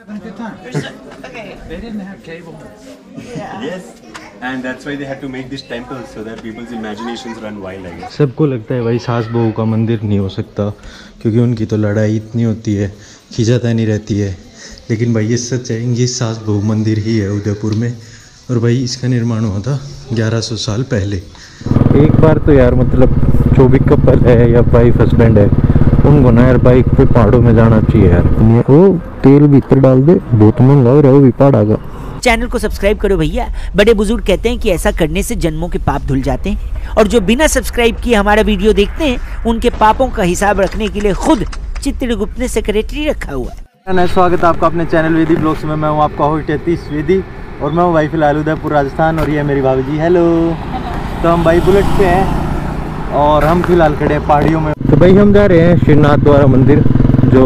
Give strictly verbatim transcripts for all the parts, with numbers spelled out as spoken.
Okay. They didn't have cable. Yeah. Yes, and that's why they had to make this temple so that people's imaginations run wild, I guess. सबको लगता है भाई सास बहू का मंदिर नहीं हो सकता क्योंकि उनकी तो लड़ाई इतनी होती है, खींचातानी रहती है। लेकिन भाई ये सच है, ये सास बहू मंदिर ही है उदयपुर में। और भाई इसका निर्माण हुआ था ग्यारह सौ साल पहले। एक बार तो यार मतलब जो भी कपल है या वाइफ हस्बैंड है उनको ना यार बाइक पे पहाड़ों में जाना चाहिए यार। वो तेल भीतर डाल दे, बहुत मन लग रहा है वो भी पहाड़ आगा। चैनल को सब्सक्राइब करो भैया। बड़े बुजुर्ग कहते हैं कि ऐसा करने से जन्मों के पाप धुल जाते हैं, और जो बिना सब्सक्राइब किए हमारा वीडियो देखते हैं उनके पापों का हिसाब रखने के लिए खुद चित्रगुप्त ने सेक्रेटरी रखा हुआ है। स्वागत है आपका अपने चैनल वेदी ब्लॉग्स में। मैं हूँ आपका होस्ट यतीश वेदी और मैं हूँ भाई फिलहाल उदयपुर राजस्थान, और ये मेरी भाभी जी। हेलो। तो हम भाई बुलेट पे हैं और हम फिलहाल खड़े हैं पहाड़ियों में। तो भाई हम जा रहे हैं श्रीनाथ द्वारा मंदिर, जो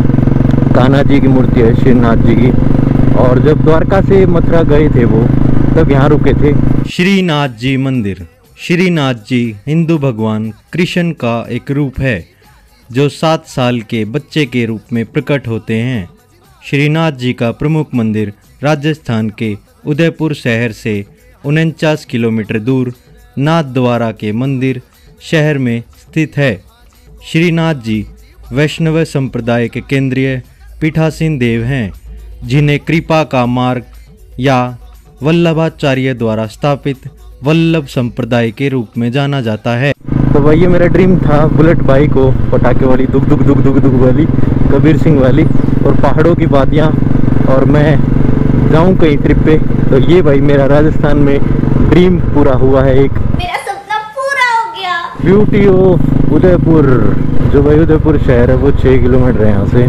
कान्हा जी की मूर्ति है श्रीनाथ जी की। और जब द्वारका से मथुरा गए थे वो, तब यहाँ रुके थे। श्रीनाथ जी मंदिर। श्रीनाथ जी हिंदू भगवान कृष्ण का एक रूप है जो सात साल के बच्चे के रूप में प्रकट होते हैं। श्रीनाथ जी का प्रमुख मंदिर राजस्थान के उदयपुर शहर से उनचास किलोमीटर दूर नाथद्वारा के मंदिर शहर में स्थित है। श्रीनाथ जी वैष्णव संप्रदाय के केंद्रीय पीठासीन देव हैं, जिन्हें कृपा का मार्ग या वल्लभाचार्य द्वारा स्थापित वल्लभ संप्रदाय के रूप में जाना जाता है। तो भाई ये मेरा ड्रीम था, बुलेट बाइक हो, पटाखे वाली, दुग दुग दुग दुग दुग वाली, कबीर सिंह वाली, और पहाड़ों की वादियाँ, और मैं जाऊँ कहीं ट्रिप पे। तो ये भाई मेरा राजस्थान में ड्रीम पूरा हुआ है। एक मेरा सपना पूरा हो गया। Beauty of Udaipur. जो भाई उदयपुर शहर है वो छः किलोमीटर है यहाँ से,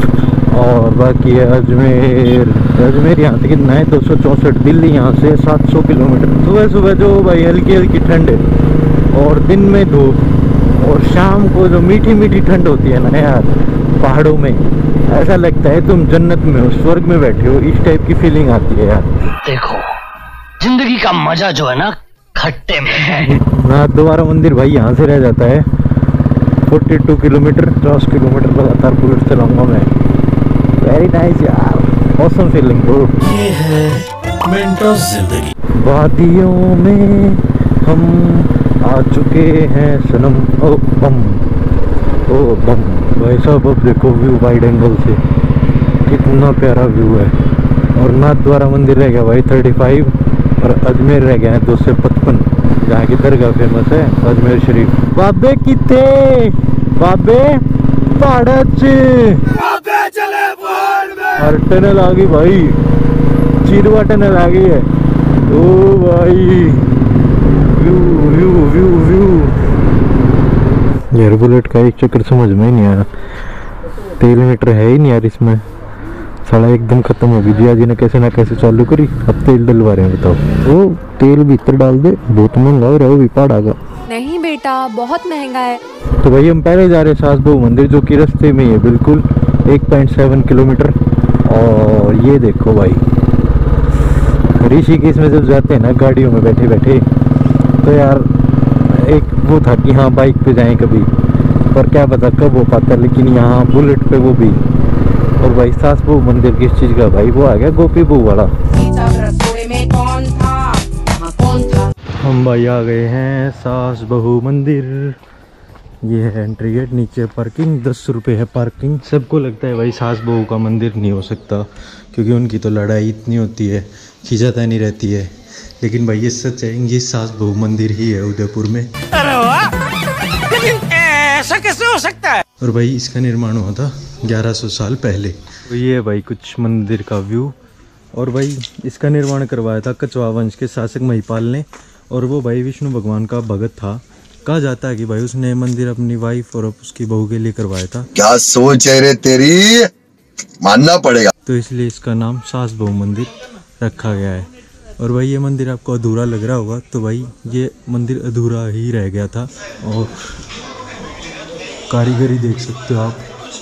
और बाकी है अजमेर। अजमेर यहाँ से कितना है, दो सौ चौंसठ। दिल्ली यहाँ से सात सौ किलोमीटर। सुबह सुबह जो भाई हल्की हल्की ठंड है, और दिन में धूप, और शाम को जो मीठी मीठी ठंड होती है ना यार पहाड़ों में, ऐसा लगता है तुम जन्नत में हो, स्वर्ग में बैठे हो। इस टाइप की फीलिंग आती है यार। देखो जिंदगी का मजा जो है ना खट्टे में है। नाथद्वारा मंदिर भाई यहाँ से रह जाता है बयालीस किलोमीटर। पचास किलोमीटर लगातार बुलेट चलाऊंगा मैं। वेरी नाइस यार, ऑसम फीलिंग ब्रो। ये है मेंटल जिंदगी। वादियों में हम आ चुके हैं सनम। ओ बम, ओ बम। भाई साहब अब देखो व्यू वाइड एंगल से, कितना प्यारा व्यू है। और नाथद्वारा मंदिर रह गया भाई पैंतीस, और अजमेर रह गया है दो सौ पचपन, जहाँ की दरगाह फेमस है अजमेर शरीफ। बाबे कितने बाबे पहाड़ चले और टनल आ गई भाई, चिरवा टनल आ गई है। ओ भाई व्यू व्यू व्यू व्यू। यार बुलेट का एक चक्कर समझ में ही नहीं आया, तेल मीटर है ही नहीं यार इसमें, साला एकदम खत्म हो गई। जिया जी ने कैसे ना कैसे चालू करी, अब तेल डलवा रहे हैं। बताओ, वो तेल भीतर डाल दे, बहुत महंगा हो रहा है वो भी पहाड़ आगा। नहीं बेटा बहुत महंगा है। तो भाई हम पहले जा रहे हैं सास बहू मंदिर, जो कि रास्ते में ही है बिल्कुल, एक पॉइंट सेवन किलोमीटर। और ये देखो भाई ऋषिकेश में जब जाते हैं ना गाड़ियों में बैठे बैठे, तो यार एक वो था कि हाँ बाइक पे जाएं कभी, पर क्या पता कब हो पाता। लेकिन यहाँ बुलेट पे वो भी। और भाई सास बहू मंदिर किस चीज़ का भाई, वो आ गया गोपी बहू वाला। हम भाई आ गए हैं सास बहू मंदिर। ये है एंट्री गेट, नीचे पार्किंग, दस रुपये है पार्किंग। सबको लगता है भाई सास बहू का मंदिर नहीं हो सकता क्योंकि उनकी तो लड़ाई इतनी होती है, खींचातानी रहती है। लेकिन भाई ये सच है, ये सास बहू मंदिर ही है उदयपुर में। अरे वाह, ऐसा कैसे हो सकता है? और भाई इसका निर्माण हुआ था ग्यारह सौ साल पहले। तो ये है भाई कुछ मंदिर का व्यू। और भाई इसका निर्माण करवाया था कछवाहा वंश के शासक महिपाल ने, और वो भाई विष्णु भगवान का भगत था। कहा जाता है कि भाई उसने मंदिर अपनी वाइफ और उसकी बहू के लिए करवाया था। क्या सोच है रे तेरी, मानना पड़ेगा। तो इसलिए इसका नाम सास बहू मंदिर रखा गया है। और भाई ये मंदिर आपको अधूरा लग रहा होगा, तो भाई ये मंदिर अधूरा ही रह गया था। और कारीगरी देख सकते हो आप।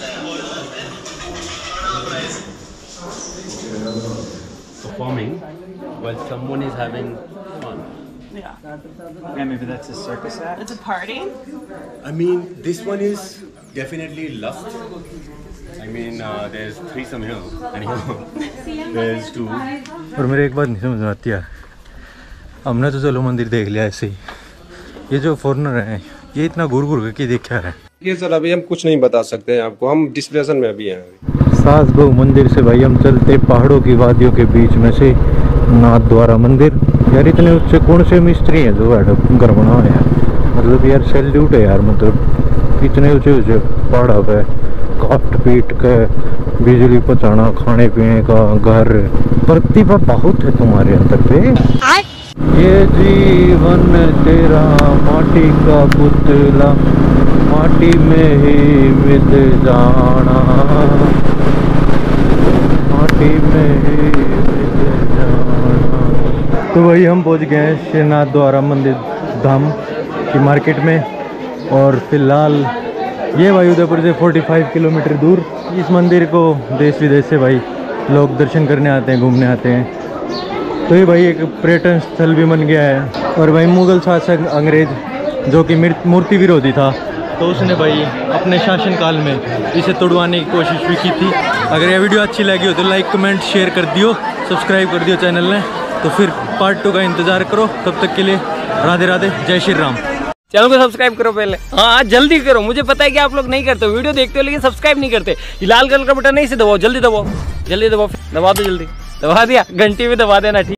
Performing while someone is having fun. Yeah. Yeah, maybe that's a circus act. It's a party. I mean, this one is definitely lust, I mean, uh, there's three some here. Anyhow, there's two. और मेरे एक बात नहीं समझ में आती है, हमने तो चलो मंदिर देख लिया ऐसे ही, ये जो फॉरेनर है ये इतना घूर घूर करके देखा है। ये सर अभी हम कुछ नहीं बता सकते हैं आपको, हम डिस्प्रेशन में अभी हैं। सास बहू मंदिर से भाई हम चलते पहाड़ों की वादियों के बीच में से नाथ द्वारा मंदिर। यार इतने ऊंचे कौन से मिस्त्री हैं जो घर बना है यार, मतलब यार सैल्यूट है यार, मतलब इतने ऊंचे ऊंचे पहाड़ा पे काट पीट के बिजली पहुँचाना, खाने पीने का घर, प्रतिभा बहुत है तुम्हारे अंदर पे। ये जीवन तेरा माटी का पुतला, माटी में ही मिल जाना, माटी में ही मिल जाना। तो वही हम पहुंच गए हैं श्रीनाथ द्वारा मंदिर धाम की मार्केट में, और फिलहाल ये भाई उदयपुर से पैंतालीस किलोमीटर दूर। इस मंदिर को देश विदेश से भाई लोग दर्शन करने आते हैं, घूमने आते हैं। तो ये भाई एक पर्यटन स्थल भी बन गया है। और भाई मुग़ल शासक अंग्रेज जो कि मूर्ति विरोधी था, तो उसने भाई अपने शासनकाल में इसे तोड़वाने की कोशिश भी की थी। अगर ये वीडियो अच्छी लगी हो तो लाइक कमेंट शेयर कर दियो, सब्सक्राइब कर दियो चैनल ने। तो फिर पार्ट टू का इंतज़ार करो, तब तक के लिए राधे राधे, जय श्री राम। चैनल को सब्सक्राइब करो पहले, हाँ जल्दी करो, मुझे पता है कि आप लोग नहीं करते, वीडियो देखते हो लेकिन सब्सक्राइब नहीं करते। लाल कलर का बटन नहीं से दबाओ, जल्दी दबाओ, जल्दी दबाओ, दबा दो, जल्दी दबा दिया, घंटी भी दबा देना, ठीक।